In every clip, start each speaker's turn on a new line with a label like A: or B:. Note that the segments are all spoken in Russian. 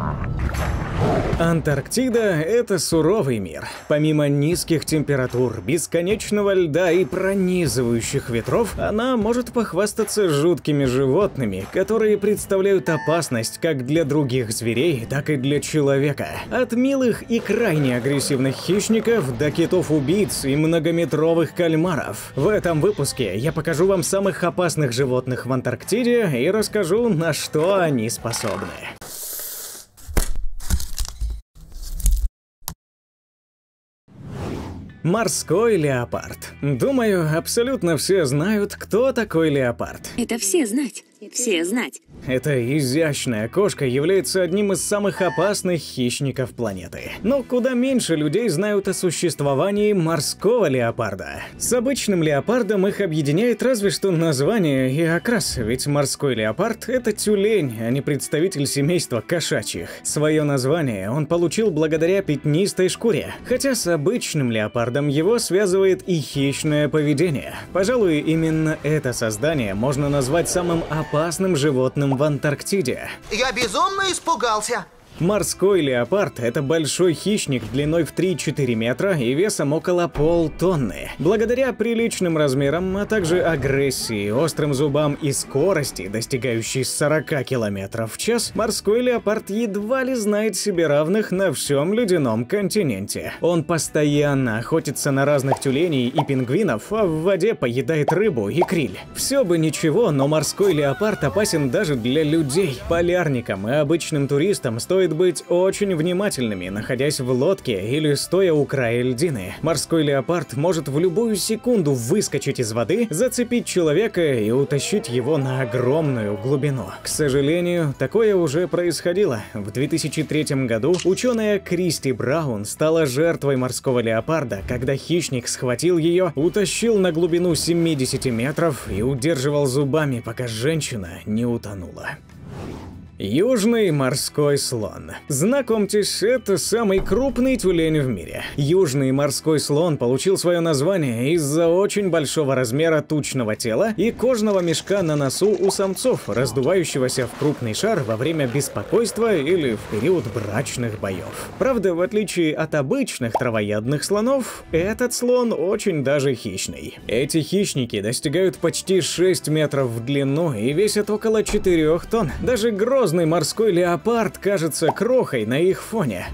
A: Антарктида – это суровый мир. Помимо низких температур, бесконечного льда и пронизывающих ветров, она может похвастаться жуткими животными, которые представляют опасность как для других зверей, так и для человека. От милых и крайне агрессивных хищников до китов-убийц и многометровых кальмаров. В этом выпуске я покажу вам самых опасных животных в Антарктиде и расскажу, на что они способны. Морской леопард. Думаю, абсолютно все знают, кто такой леопард.
B: Это все знать. Все знать.
A: Эта изящная кошка является одним из самых опасных хищников планеты. Но куда меньше людей знают о существовании морского леопарда. С обычным леопардом их объединяет разве что название и окрас, ведь морской леопард – это тюлень, а не представитель семейства кошачьих. Свое название он получил благодаря пятнистой шкуре, хотя с обычным леопардом его связывает и хищное поведение. Пожалуй, именно это создание можно назвать самым опасным животным в Антарктиде.
C: Я безумно испугался.
A: Морской леопард – это большой хищник длиной в 3-4 метра и весом около полтонны. Благодаря приличным размерам, а также агрессии, острым зубам и скорости, достигающей 40 км в час, морской леопард едва ли знает себе равных на всем ледяном континенте. Он постоянно охотится на разных тюленей и пингвинов, а в воде поедает рыбу и криль. Все бы ничего, но морской леопард опасен даже для людей. Полярникам и обычным туристам стоит быть очень внимательными, находясь в лодке или стоя у края льдины. Морской леопард может в любую секунду выскочить из воды, зацепить человека и утащить его на огромную глубину. К сожалению, такое уже происходило. В 2003 году ученая Кристи Браун стала жертвой морского леопарда, когда хищник схватил ее, утащил на глубину 70 метров и удерживал зубами, пока женщина не утонула. Южный морской слон. Знакомьтесь, это самый крупный тюлень в мире. Южный морской слон получил свое название из-за очень большого размера тучного тела и кожного мешка на носу у самцов, раздувающегося в крупный шар во время беспокойства или в период брачных боев. Правда, в отличие от обычных травоядных слонов, этот слон очень даже хищный. Эти хищники достигают почти 6 метров в длину и весят около 4 тонн. Даже грозный морской леопард кажется крохой на их фоне.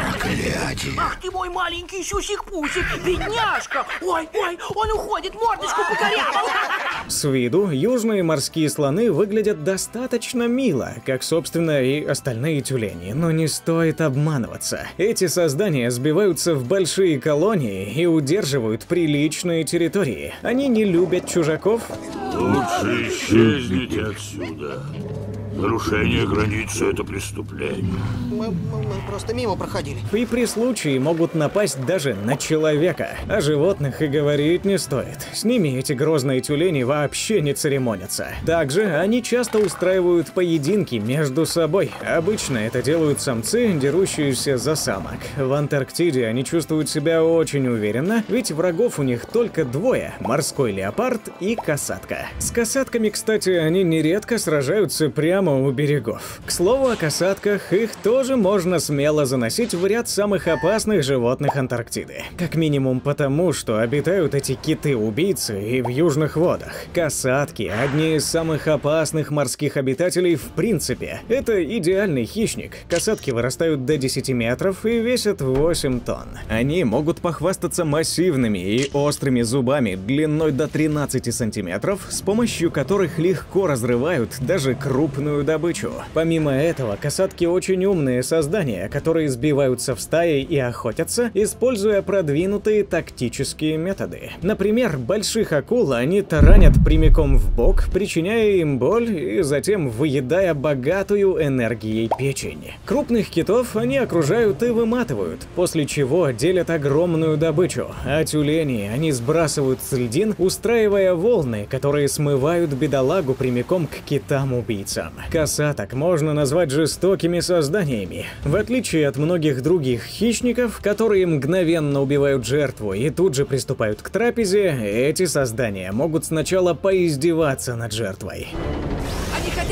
D: Ах ты мой маленький сюсик-пусик, бедняжка! Ой, он уходит, мордочку покорябал!
A: С виду южные морские слоны выглядят достаточно мило, как, собственно, и остальные тюлени, но не стоит обманываться. Эти создания сбиваются в большие колонии и удерживают приличные территории. Они не любят чужаков.
E: Лучше исчезните отсюда. Нарушение границы – это преступление.
C: Мы просто мимо проходили.
A: И при случае могут напасть даже на человека. О животных и говорить не стоит. С ними эти грозные тюлени вообще не церемонятся. Также они часто устраивают поединки между собой. Обычно это делают самцы, дерущиеся за самок. В Антарктиде они чувствуют себя очень уверенно, ведь врагов у них только двое – морской леопард и касатка. С касатками, кстати, они нередко сражаются прямо у берегов. К слову о касатках, их тоже можно смело заносить в ряд самых опасных животных Антарктиды. Как минимум потому, что обитают эти киты-убийцы и в южных водах. Касатки – одни из самых опасных морских обитателей в принципе. Это идеальный хищник. Касатки вырастают до 10 метров и весят 8 тонн. Они могут похвастаться массивными и острыми зубами длиной до 13 сантиметров, с помощью которых легко разрывают даже крупную добычу. Помимо этого, касатки очень умные создания, которые сбиваются в стаи и охотятся, используя продвинутые тактические методы. Например, больших акул они таранят прямиком в бок, причиняя им боль и затем выедая богатую энергией печень. Крупных китов они окружают и выматывают, после чего делят огромную добычу, а тюлени они сбрасывают с льдин, устраивая волны, которые смывают бедолагу прямиком к китам-убийцам. Касаток можно назвать жестокими созданиями. В отличие от многих других хищников, которые мгновенно убивают жертву и тут же приступают к трапезе, эти создания могут сначала поиздеваться над жертвой.
D: Они хотят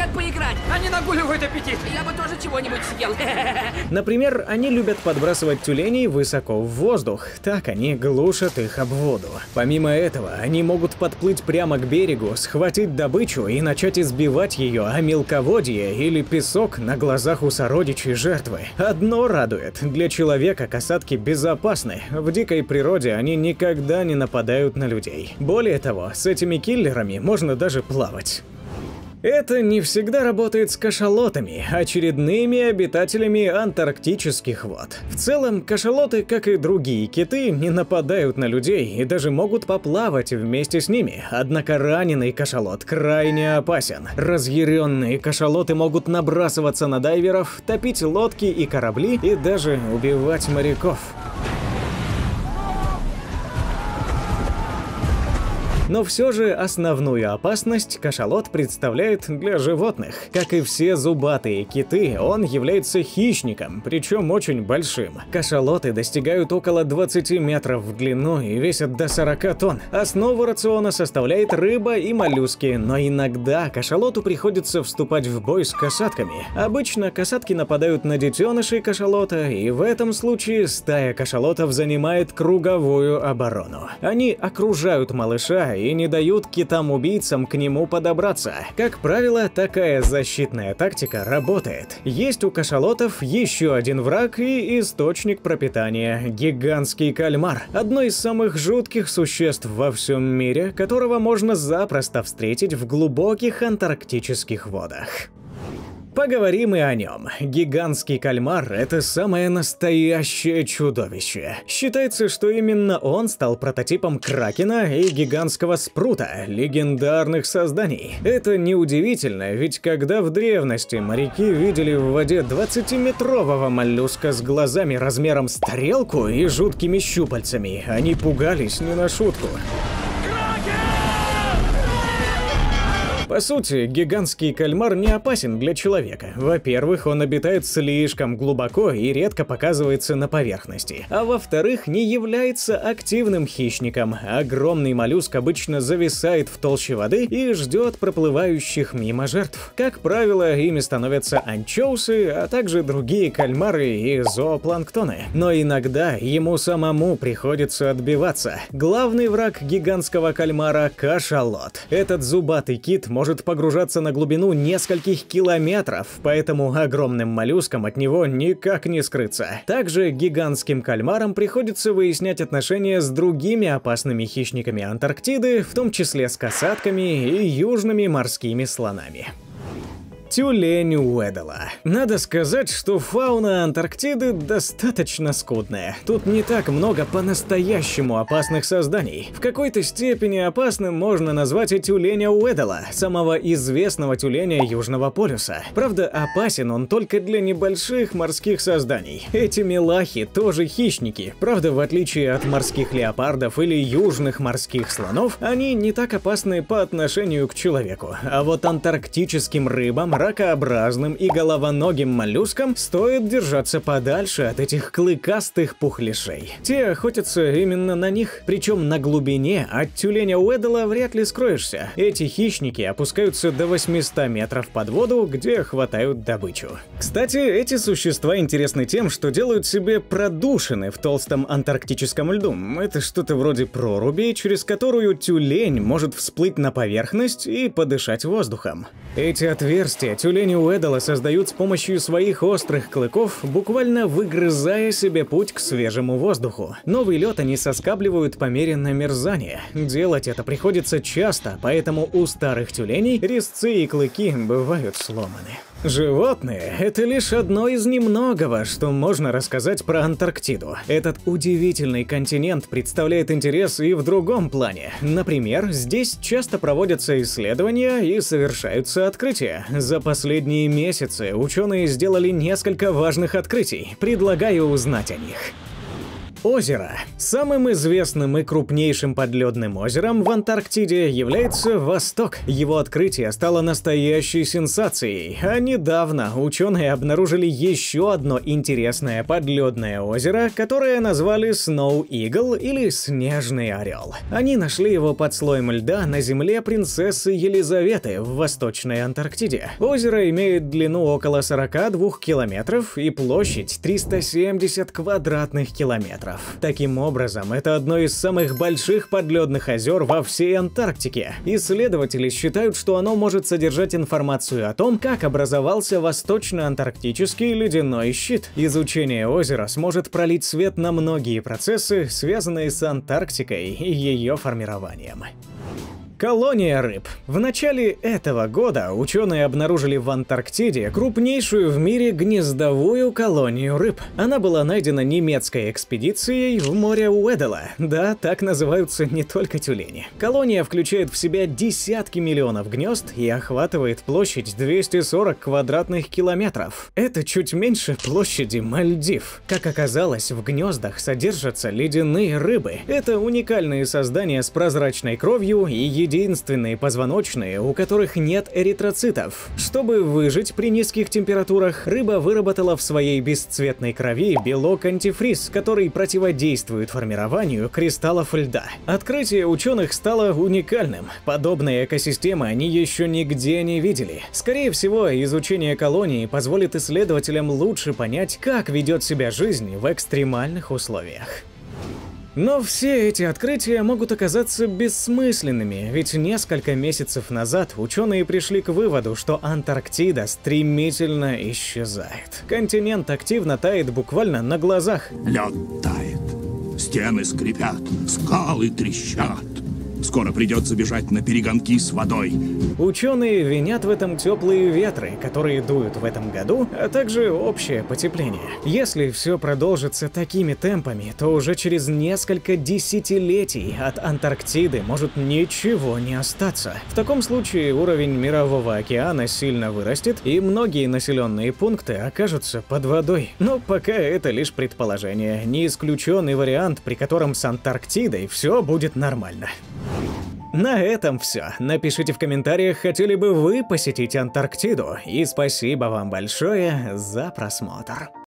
D: хотят поиграть. Они нагуливают аппетит. Я бы тоже чего-нибудь съел.
A: Например, они любят подбрасывать тюленей высоко в воздух, так они глушат их об воду. Помимо этого, они могут подплыть прямо к берегу, схватить добычу и начать избивать ее о мелководье или песок на глазах у сородичей жертвы. Одно радует, для человека касатки безопасны, в дикой природе они никогда не нападают на людей. Более того, с этими киллерами можно даже плавать. Это не всегда работает с кашалотами, очередными обитателями антарктических вод. В целом, кашалоты, как и другие киты, не нападают на людей и даже могут поплавать вместе с ними. Однако раненый кашалот крайне опасен. Разъяренные кашалоты могут набрасываться на дайверов, топить лодки и корабли и даже убивать моряков. Но все же основную опасность кашалот представляет для животных. Как и все зубатые киты, он является хищником, причем очень большим. Кашалоты достигают около 20 метров в длину и весят до 40 тонн. Основу рациона составляет рыба и моллюски, но иногда кашалоту приходится вступать в бой с касатками. Обычно касатки нападают на детенышей кашалота, и в этом случае стая кашалотов занимает круговую оборону. Они окружают малыша и не дают китам-убийцам к нему подобраться. Как правило, такая защитная тактика работает. Есть у кашалотов еще один враг и источник пропитания – гигантский кальмар. Одно из самых жутких существ во всем мире, которого можно запросто встретить в глубоких антарктических водах. Поговорим и о нем. Гигантский кальмар – это самое настоящее чудовище. Считается, что именно он стал прототипом кракена и гигантского спрута, легендарных созданий. Это неудивительно, ведь когда в древности моряки видели в воде 20-метрового моллюска с глазами размером с тарелку и жуткими щупальцами, они пугались не на шутку. По сути, гигантский кальмар не опасен для человека. Во-первых, он обитает слишком глубоко и редко показывается на поверхности. А во-вторых, не является активным хищником. Огромный моллюск обычно зависает в толще воды и ждет проплывающих мимо жертв. Как правило, ими становятся анчоусы, а также другие кальмары и зоопланктоны. Но иногда ему самому приходится отбиваться. Главный враг гигантского кальмара – кашалот. Этот зубатый кит может погружаться на глубину нескольких километров, поэтому огромным моллюскам от него никак не скрыться. Также гигантским кальмарам приходится выяснять отношения с другими опасными хищниками Антарктиды, в том числе с касатками и южными морскими слонами. Тюлень Уэдделла. Надо сказать, что фауна Антарктиды достаточно скудная. Тут не так много по-настоящему опасных созданий. В какой-то степени опасным можно назвать и тюленя Уэдделла, самого известного тюленя Южного полюса. Правда, опасен он только для небольших морских созданий. Эти милахи тоже хищники. Правда, в отличие от морских леопардов или южных морских слонов, они не так опасны по отношению к человеку. А вот антарктическим рыбам, ракообразным и головоногим моллюскам стоит держаться подальше от этих клыкастых пухляшей. Те охотятся именно на них, причем на глубине от тюленя Уэдделла вряд ли скроешься. Эти хищники опускаются до 800 метров под воду, где хватают добычу. Кстати, эти существа интересны тем, что делают себе продушины в толстом антарктическом льду. Это что-то вроде проруби, через которую тюлень может всплыть на поверхность и подышать воздухом. Эти отверстия тюлени Уэдделла создают с помощью своих острых клыков, буквально выгрызая себе путь к свежему воздуху. Новый лед они соскабливают по мере намерзания. Делать это приходится часто, поэтому у старых тюленей резцы и клыки бывают сломаны. Животные – это лишь одно из немногого, что можно рассказать про Антарктиду. Этот удивительный континент представляет интерес и в другом плане. Например, здесь часто проводятся исследования и совершаются открытия. За последние месяцы ученые сделали несколько важных открытий. Предлагаю узнать о них. Озеро. Самым известным и крупнейшим подледным озером в Антарктиде является Восток. Его открытие стало настоящей сенсацией, а недавно ученые обнаружили еще одно интересное подледное озеро, которое назвали Snow Eagle или Снежный Орел. Они нашли его под слоем льда на земле принцессы Елизаветы в Восточной Антарктиде. Озеро имеет длину около 42 километров и площадь 370 квадратных километров. Таким образом, это одно из самых больших подледных озер во всей Антарктике. Исследователи считают, что оно может содержать информацию о том, как образовался восточно-антарктический ледяной щит. Изучение озера сможет пролить свет на многие процессы, связанные с Антарктикой и ее формированием. Колония рыб. В начале этого года ученые обнаружили в Антарктиде крупнейшую в мире гнездовую колонию рыб. Она была найдена немецкой экспедицией в море Уэдделла. Да, так называются не только тюлени. Колония включает в себя десятки миллионов гнезд и охватывает площадь 240 квадратных километров. Это чуть меньше площади Мальдив. Как оказалось, в гнездах содержатся ледяные рыбы. Это уникальные создания с прозрачной кровью и единственные позвоночные, у которых нет эритроцитов. Чтобы выжить при низких температурах, рыба выработала в своей бесцветной крови белок антифриз, который противодействует формированию кристаллов льда. Открытие ученых стало уникальным. Подобные экосистемы они еще нигде не видели. Скорее всего, изучение колонии позволит исследователям лучше понять, как ведет себя жизнь в экстремальных условиях. Но все эти открытия могут оказаться бессмысленными, ведь несколько месяцев назад ученые пришли к выводу, что Антарктида стремительно исчезает. Континент активно тает буквально на глазах.
F: Лед тает, стены скрипят, скалы трещат. Скоро придется бежать на перегонки с водой.
A: Ученые винят в этом теплые ветры, которые дуют в этом году, а также общее потепление. Если все продолжится такими темпами, то уже через несколько десятилетий от Антарктиды может ничего не остаться. В таком случае уровень Мирового океана сильно вырастет, и многие населенные пункты окажутся под водой. Но пока это лишь предположение, не исключенный вариант, при котором с Антарктидой все будет нормально. На этом все. Напишите в комментариях, хотели бы вы посетить Антарктиду, и спасибо вам большое за просмотр.